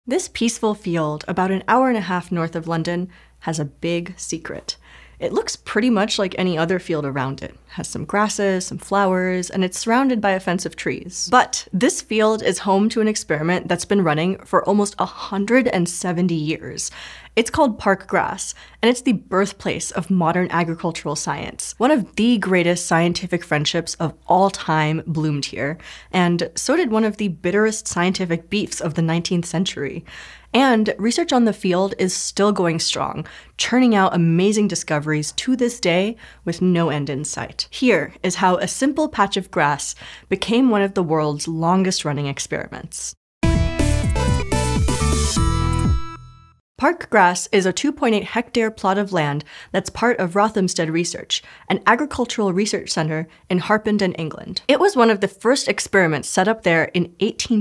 This peaceful field, about an hour and a half north of London, has a big secret. It looks pretty much like any other field around it. It has some grasses, some flowers, and it's surrounded by a fence of trees. But this field is home to an experiment that's been running for almost 170 years. It's called park grass, and it's the birthplace of modern agricultural science. One of the greatest scientific friendships of all time bloomed here, and so did one of the bitterest scientific beefs of the 19th century. And research on the field is still going strong, churning out amazing discoveries to this day with no end in sight. Here is how a simple patch of grass became one of the world's longest-running experiments. Park grass is a 2.8-hectare plot of land that's part of Rothamsted Research, an agricultural research centre in Harpenden, England. It was one of the first experiments set up there in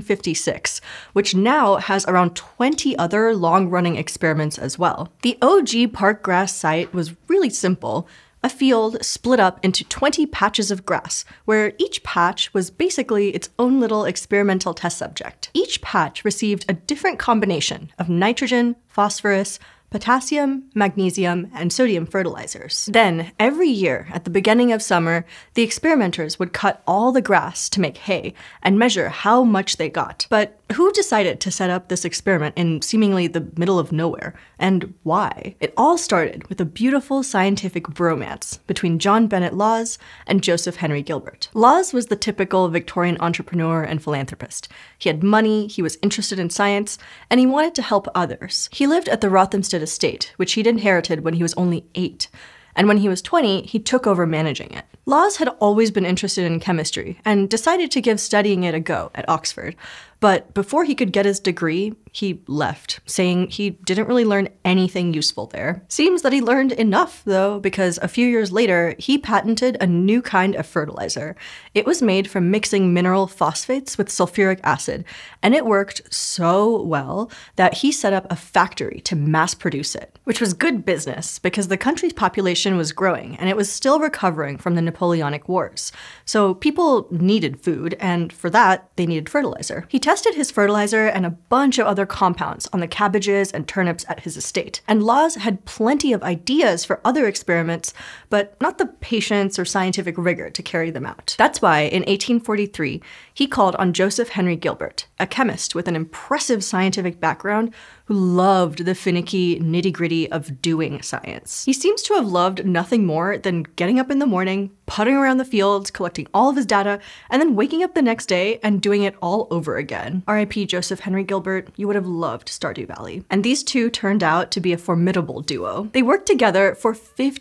1856, which now has around 20 other long-running experiments as well. The OG park grass site was really simple. A field split up into 20 patches of grass, where each patch was basically its own little experimental test subject. Each patch received a different combination of nitrogen, phosphorus, potassium, magnesium, and sodium fertilizers. Then, every year at the beginning of summer, the experimenters would cut all the grass to make hay and measure how much they got. But who decided to set up this experiment in seemingly the middle of nowhere, and why? It all started with a beautiful scientific bromance between John Bennet Lawes and Joseph Henry Gilbert. Lawes was the typical Victorian entrepreneur and philanthropist. He had money, he was interested in science, and he wanted to help others. He lived at the Rothamsted estate, which he'd inherited when he was only 8. And when he was 20, he took over managing it. Lawes had always been interested in chemistry and decided to give studying it a go at Oxford. But before he could get his degree, he left, saying he didn't really learn anything useful there. Seems that he learned enough, though, because a few years later, he patented a new kind of fertilizer. It was made from mixing mineral phosphates with sulfuric acid, and it worked so well that he set up a factory to mass produce it, which was good business because the country's population was growing, and it was still recovering from the Napoleonic Wars. So people needed food, and for that, they needed fertilizer. He tested his fertilizer and a bunch of other compounds on the cabbages and turnips at his estate. And Lawes had plenty of ideas for other experiments, but not the patience or scientific rigor to carry them out. That's why, in 1843, he called on Joseph Henry Gilbert, a chemist with an impressive scientific background who loved the finicky nitty-gritty of doing science. He seems to have loved nothing more than getting up in the morning, putting around the fields, collecting all of his data, and then waking up the next day and doing it all over again. R.I.P. Joseph Henry Gilbert, you would have loved Stardew Valley. And these two turned out to be a formidable duo. They worked together for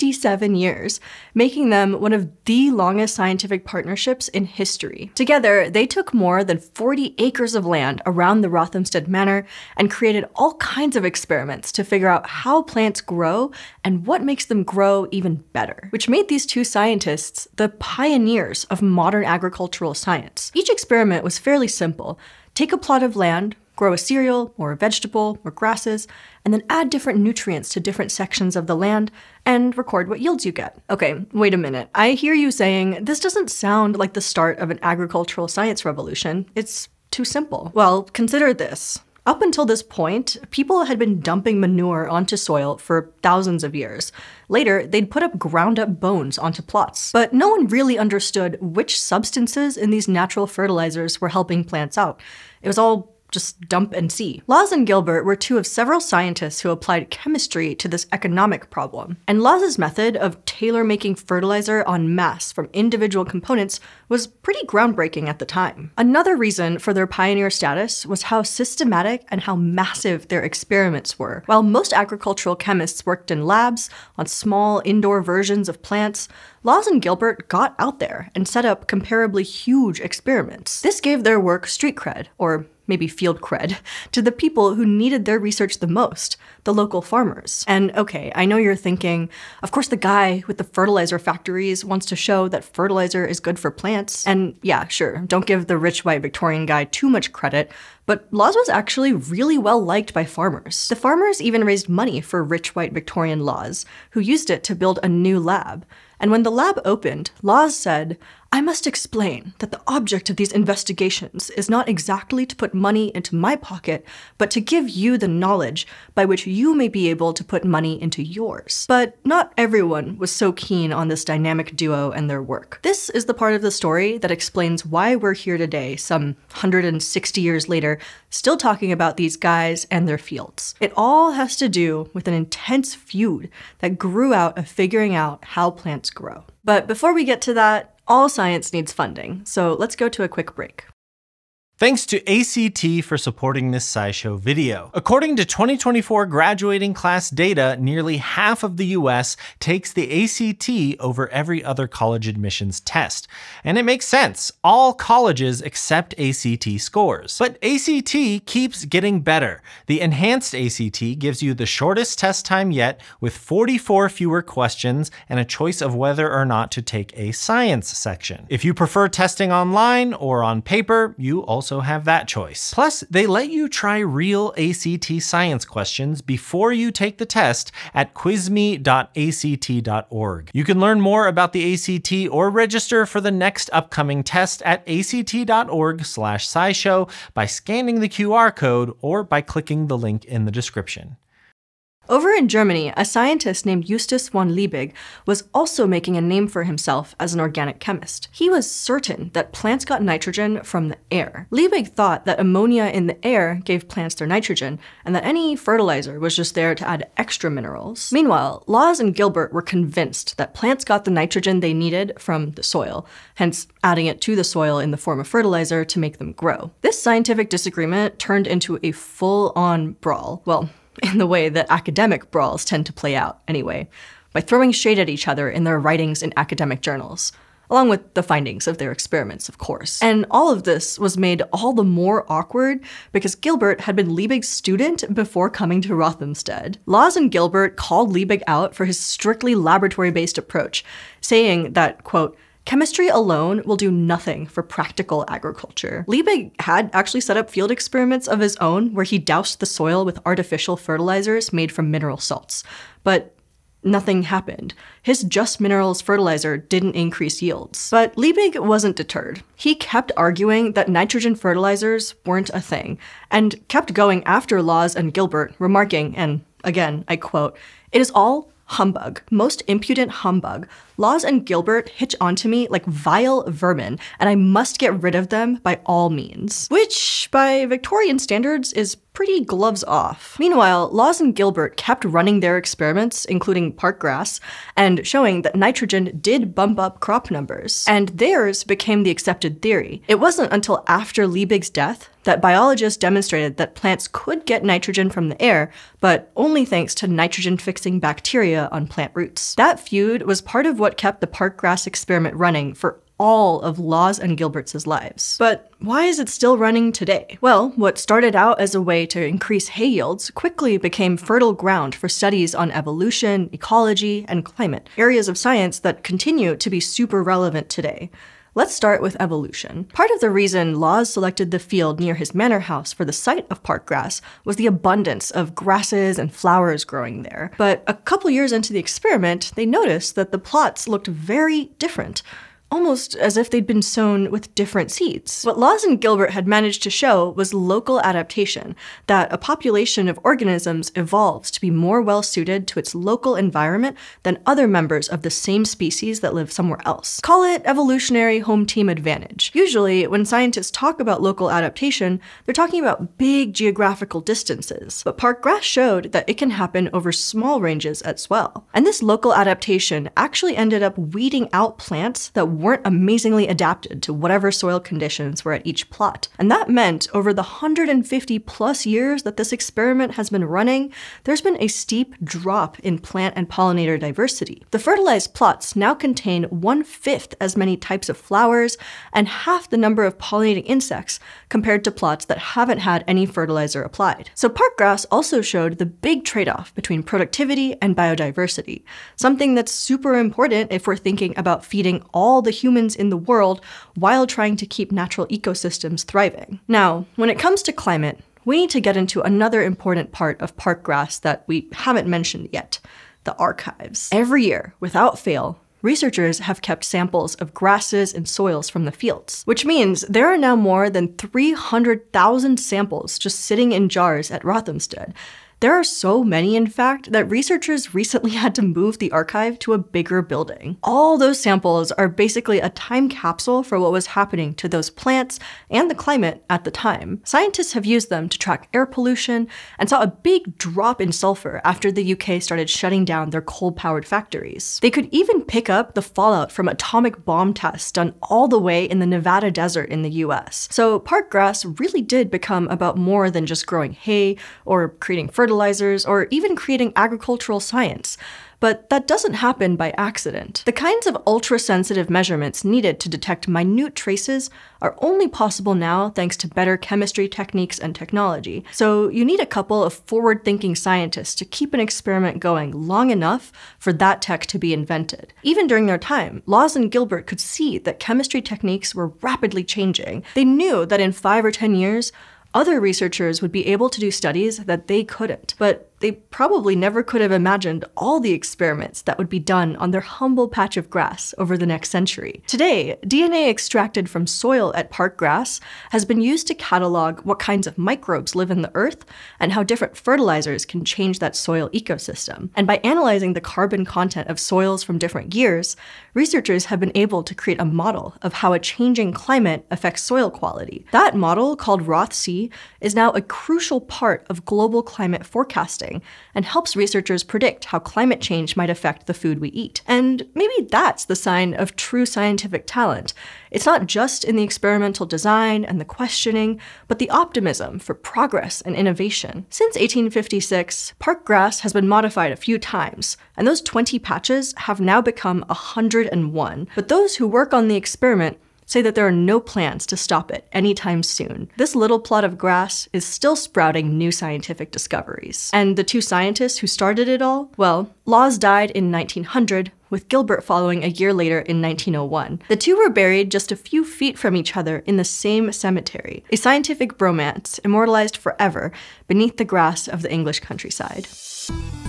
57 years, making them one of the longest scientific partnerships in history. Together, they took more than 40 acres of land around the Rothamsted Manor and created all kinds of experiments to figure out how plants grow and what makes them grow even better, which made these two scientists the pioneers of modern agricultural science. Each experiment was fairly simple. Take a plot of land, grow a cereal or a vegetable or grasses, and then add different nutrients to different sections of the land and record what yields you get. Okay, wait a minute. I hear you saying, this doesn't sound like the start of an agricultural science revolution. It's too simple. Well, consider this. Up until this point, people had been dumping manure onto soil for thousands of years. Later, they'd put up ground-up bones onto plots. But no one really understood which substances in these natural fertilizers were helping plants out. It was all just dump and see. Lawes and Gilbert were two of several scientists who applied chemistry to this economic problem. And Lawes' method of tailor-making fertilizer en masse from individual components was pretty groundbreaking at the time. Another reason for their pioneer status was how systematic and how massive their experiments were. While most agricultural chemists worked in labs on small indoor versions of plants, Lawes and Gilbert got out there and set up comparably huge experiments. This gave their work street cred, or maybe field cred, to the people who needed their research the most, the local farmers. And okay, I know you're thinking, of course the guy with the fertilizer factories wants to show that fertilizer is good for plants. And yeah, sure, don't give the rich white Victorian guy too much credit, but Lawes was actually really well liked by farmers. The farmers even raised money for rich white Victorian Lawes, who used it to build a new lab. And when the lab opened, Laws said, "I must explain that the object of these investigations is not exactly to put money into my pocket, but to give you the knowledge by which you may be able to put money into yours." But not everyone was so keen on this dynamic duo and their work. This is the part of the story that explains why we're here today, some 160 years later, still talking about these guys and their fields. It all has to do with an intense feud that grew out of figuring out how plants grow. But before we get to that, all science needs funding, so let's go to a quick break. Thanks to ACT for supporting this SciShow video. According to 2024 graduating class data, nearly half of the US takes the ACT over every other college admissions test. And it makes sense. All colleges accept ACT scores. But ACT keeps getting better. The enhanced ACT gives you the shortest test time yet, with 44 fewer questions and a choice of whether or not to take a science section. If you prefer testing online or on paper, you also have that choice. Plus, they let you try real ACT science questions before you take the test at quizme.act.org. You can learn more about the ACT or register for the next upcoming test at act.org/scishow by scanning the QR code or by clicking the link in the description. Over in Germany, a scientist named Justus von Liebig was also making a name for himself as an organic chemist. He was certain that plants got nitrogen from the air. Liebig thought that ammonia in the air gave plants their nitrogen, and that any fertilizer was just there to add extra minerals. Meanwhile, Laws and Gilbert were convinced that plants got the nitrogen they needed from the soil, hence adding it to the soil in the form of fertilizer to make them grow. This scientific disagreement turned into a full-on brawl. Well, in the way that academic brawls tend to play out, anyway, by throwing shade at each other in their writings in academic journals, along with the findings of their experiments, of course. And all of this was made all the more awkward because Gilbert had been Liebig's student before coming to Rothamsted. Laws and Gilbert called Liebig out for his strictly laboratory-based approach, saying that, quote, "Chemistry alone will do nothing for practical agriculture." Liebig had actually set up field experiments of his own where he doused the soil with artificial fertilizers made from mineral salts, but nothing happened. His just minerals fertilizer didn't increase yields. But Liebig wasn't deterred. He kept arguing that nitrogen fertilizers weren't a thing, and kept going after Laws and Gilbert, remarking, and again, I quote, "It is all humbug, most impudent humbug. Laws and Gilbert hitch onto me like vile vermin, and I must get rid of them by all means." Which, by Victorian standards, is pretty gloves off. Meanwhile, Laws and Gilbert kept running their experiments, including park grass, and showing that nitrogen did bump up crop numbers. And theirs became the accepted theory. It wasn't until after Liebig's death that biologists demonstrated that plants could get nitrogen from the air, but only thanks to nitrogen-fixing bacteria on plant roots. That feud was part of what kept the park grass experiment running for all of Laws and Gilbert's lives. But why is it still running today? Well, what started out as a way to increase hay yields quickly became fertile ground for studies on evolution, ecology, and climate, areas of science that continue to be super relevant today. Let's start with evolution. Part of the reason Laws selected the field near his manor house for the site of park grass was the abundance of grasses and flowers growing there. But a couple years into the experiment, they noticed that the plots looked very different, almost as if they'd been sown with different seeds. What Laws and Gilbert had managed to show was local adaptation, that a population of organisms evolves to be more well-suited to its local environment than other members of the same species that live somewhere else. Call it evolutionary home team advantage. Usually, when scientists talk about local adaptation, they're talking about big geographical distances, but park grass showed that it can happen over small ranges as well. And this local adaptation actually ended up weeding out plants that weren't amazingly adapted to whatever soil conditions were at each plot. And that meant over the 150 plus years that this experiment has been running, there's been a steep drop in plant and pollinator diversity. The fertilized plots now contain 1/5 as many types of flowers and half the number of pollinating insects compared to plots that haven't had any fertilizer applied. So park grass also showed the big trade-off between productivity and biodiversity, something that's super important if we're thinking about feeding all the humans in the world while trying to keep natural ecosystems thriving. Now, when it comes to climate, we need to get into another important part of park grass that we haven't mentioned yet, the archives. Every year, without fail, researchers have kept samples of grasses and soils from the fields, which means there are now more than 300,000 samples just sitting in jars at Rothamsted. There are so many, in fact, that researchers recently had to move the archive to a bigger building. All those samples are basically a time capsule for what was happening to those plants and the climate at the time. Scientists have used them to track air pollution and saw a big drop in sulfur after the UK started shutting down their coal-powered factories. They could even pick up the fallout from atomic bomb tests done all the way in the Nevada desert in the US. So park grass really did become about more than just growing hay or creating fertilizers, or even creating agricultural science. But that doesn't happen by accident. The kinds of ultra-sensitive measurements needed to detect minute traces are only possible now thanks to better chemistry techniques and technology. So you need a couple of forward-thinking scientists to keep an experiment going long enough for that tech to be invented. Even during their time, Laws and Gilbert could see that chemistry techniques were rapidly changing. They knew that in 5 or 10 years, other researchers would be able to do studies that they couldn't, but they probably never could have imagined all the experiments that would be done on their humble patch of grass over the next century. Today, DNA extracted from soil at park grass has been used to catalog what kinds of microbes live in the earth and how different fertilizers can change that soil ecosystem. And by analyzing the carbon content of soils from different years, researchers have been able to create a model of how a changing climate affects soil quality. That model, called Roth-C, is now a crucial part of global climate forecasting and helps researchers predict how climate change might affect the food we eat. And maybe that's the sign of true scientific talent. It's not just in the experimental design and the questioning, but the optimism for progress and innovation. Since 1856, park grass has been modified a few times, and those 20 patches have now become 101. But those who work on the experiment say that there are no plans to stop it anytime soon. This little plot of grass is still sprouting new scientific discoveries. And the two scientists who started it all? Well, Laws died in 1900, with Gilbert following a year later in 1901. The two were buried just a few feet from each other in the same cemetery, a scientific bromance immortalized forever beneath the grass of the English countryside.